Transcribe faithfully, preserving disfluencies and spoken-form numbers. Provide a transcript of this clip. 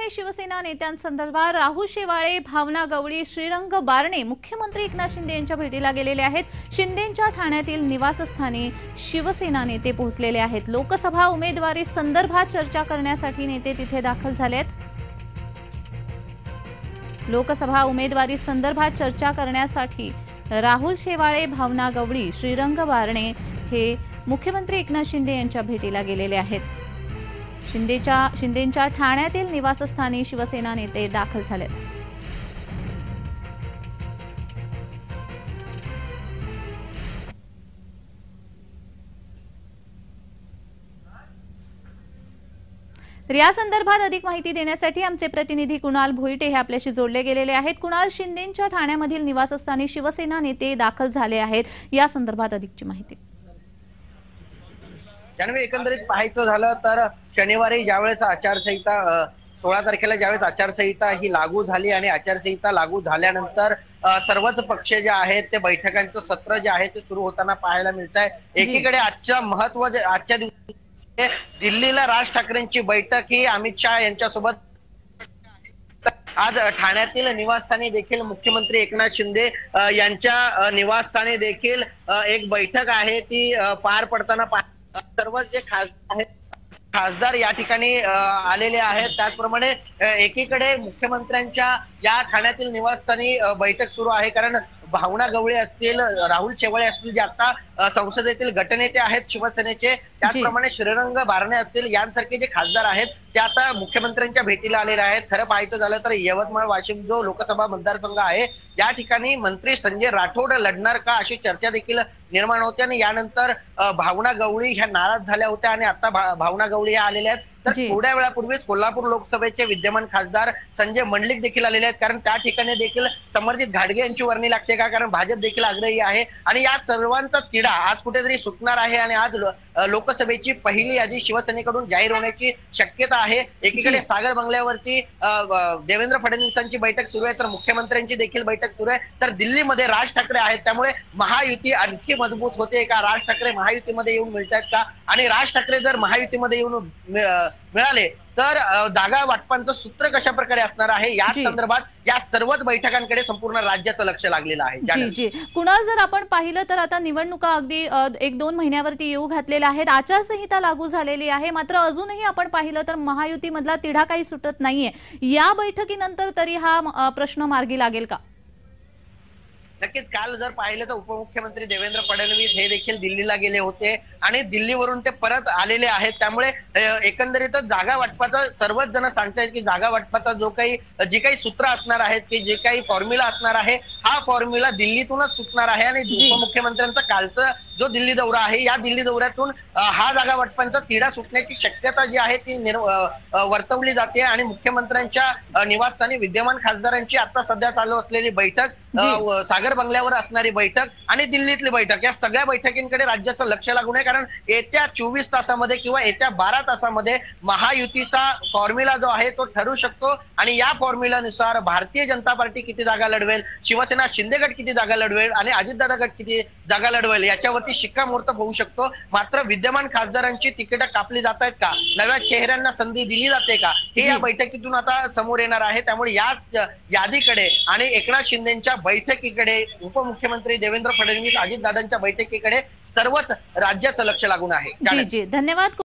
आणि शिवसेना नेत्यांसंदर्भात राहुल शेवाळे, भावना गवळी, श्रीरंग बारणे मुख्यमंत्री एकनाथ शिंदे यांच्या भेटीला गेलेले आहेत। शिंदेंच्या ठाण्यातील निवासस्थानी शिवसेना नेते पोहोचलेले आहेत। लोकसभा उमेदवारी संदर्भात चर्चा करण्यासाठी नेते तिथे दाखल झालेत। लोकसभा उमेदवारी संदर्भात चर्चा करण्यासाठी राहुल शेवाळे, भावना गवळी, श्रीरंग बारणे हे मुख्यमंत्री एकनाथ शिंदे यांच्या भेटीला गेलेले आहेत। शिंदेच्या शिंदेंच्या ठाण्यातील निवासस्थानी शिवसेना नेते दाखल झालेत। तर या संदर्भात अधिक माहिती देण्यासाठी आमचे प्रतिनिधी कुणाल भोईटे हे आपल्याशी जोडले गेलेले आहेत। कुणाल, शिंदेंच्या ठाण्यामधील निवासस्थानी शिवसेना नेते दाखल झाले आहेत, या संदर्भात अधिकची माहिती। त्यामुळे एकंदरीत पाहायचं झालं तर शनिवारी ज्यावेळेस आचारसंहिता सोळा तारखेला ज्यावेळेस आचारसंहिता ही लागू झाली आणि आचारसंहिता लागू झाल्यानंतर सर्वच पक्ष जे आहेत ते बैठकांचं सत्र जे आहे ते सुरू होताना पाहायला मिळत आहे। एकीकडे आजच्या महत्व आजच्या दिवशी दिल्लीला राज ठाकरेंची बैठक ही अमित शहा यांच्यासोबत आज ठाण्यातील निवासस्थानी देखील मुख्यमंत्री एकनाथ शिंदे यांच्या निवासस्थानी देखील एक बैठक आहे ती पार पडताना सर्व जे खासदार आहेत खासदार या ठिकाणी आलेले आहेत। त्याचप्रमाणे एकीकडे मुख्यमंत्र्यांच्या या ठाण्यातील निवासस्थानी बैठक सुरू आहे, कारण भावना गवळी असतील, राहुल शेवाळे असतील जे आता संसदेतील गटनेते आहेत शिवसेनेचे, त्याचप्रमाणे श्रीरंग बारणे असतील यांसारखे जे खासदार आहेत ते आता मुख्यमंत्र्यांच्या भेटीला आलेले आहेत। खरं पाहायचं झालं तर यवतमाळ वाशिम जो लोकसभा मतदारसंघ आहे या ठिकाणी मंत्री संजय राठोड लढणार का अशी चर्चा देखील निर्माण होते आणि यानंतर भावना गवळी ह्या नाराज झाल्या होत्या आणि आता भावना गवळी ह्या आलेल्या आहेत। तर थोड्या वेळापूर्वीच कोल्हापूर लोकसभेचे विद्यमान खासदार संजय मंडलिक देखील आलेले आहेत, कारण त्या ठिकाणी देखील समर्जित घाटगे यांची वर्णी लागते का, कारण भाजप देखील आग्रही आहे आणि या सर्वांचा तिढा आज कुठेतरी सुटणार आहे आणि आज लोकसभेची पहिली यादी शिवसेनेकडून जाहीर होण्याची शक्यता आहे। एकीकडे सागर बंगल्यावरती देवेंद्र फडणवीसांची बैठक सुरू आहे तर मुख्यमंत्र्यांची देखील बैठक सुरू आहे, तर दिल्लीमध्ये राज ठाकरे आहेत, त्यामुळे महायुती आणखी मजबूत होते का, राज ठाकरे महायुतीमध्ये येऊन मिळतात का, आणि राज ठाकरे जर महायुतीमध्ये येऊन मिळाले तर जागा वाटपांचं सूत्र कशा प्रकारे असणार आहे या संदर्भात या सर्वच बैठकांकडे संपूर्ण राज्याचं लक्ष लागलेलं आहे। जी जी कुणाल, जर आपण पाहिलं तर आता निवडणुका अगदी एक दोन महिन्यावरती येऊ घातलेल्या आहेत, आचारसंहिता लागू झालेली आहे, मात्र अजूनही आपण पाहिलं तर महायुतीमधला तिढा काही सुटत नाहीये। या बैठकीनंतर तरी हा प्रश्न मार्गी लागेल का? नक्कीच काल जर पाहिलं तर उपमुख्यमंत्री देवेंद्र फडणवीस हे देखील दिल्लीला गेले होते आणि दिल्लीवरून ते परत आलेले आहेत, त्यामुळे एकंदरीतच जागा वाटपाचा सर्वच जण सांगतायत की जागा वाटपाचा जो काही जी काही सूत्र असणार आहेत की जे काही फॉर्म्युला असणार आहे हा फॉर्म्युला दिल्लीतूनच सुटणार आहे आणि उपमुख्यमंत्र्यांचा कालचा जो दिल्ली दौरा आहे या दिल्ली दौऱ्यातून हा जागा वाटपांचा तिढा सुटण्याची शक्यता जी आहे ती वर्तवली जाते आणि मुख्यमंत्र्यांच्या निवासस्थानी विद्यमान खासदारांची आता सध्या चालू असलेली बैठक, सागर बंगल्यावर असणारी बैठक आणि दिल्लीतली बैठक या सगळ्या बैठकींकडे राज्याचं लक्ष लागू नये, कारण येत्या चोवीस तासामध्ये किंवा येत्या बारा तासामध्ये महायुतीचा फॉर्म्युला जो आहे तो ठरू शकतो आणि या फॉर्म्युलानुसार भारतीय जनता पार्टी किती जागा लढवेल, शिवसेना शिंदे गट किती जागा लढवेल आणि अजितदादा गट किती जागा लढवेल याच्यावरती शिक्कामोर्तब होऊ शकतो। मात्र विद्यमान खासदारांची तिकीट कापली जात आहेत का, नव्या चेहऱ्यांना संधी दिली जाते का, हे या बैठकीतून आता समोर येणार आहे। त्यामुळे या यादीकडे आणि एकनाथ शिंदेच्या बैठकीकडे, उपमुख्यमंत्री देवेंद्र फडणवीस अजितदादांच्या बैठकीकडे सर्वच राज्याचं लक्ष लागून आहे। जी जी धन्यवाद।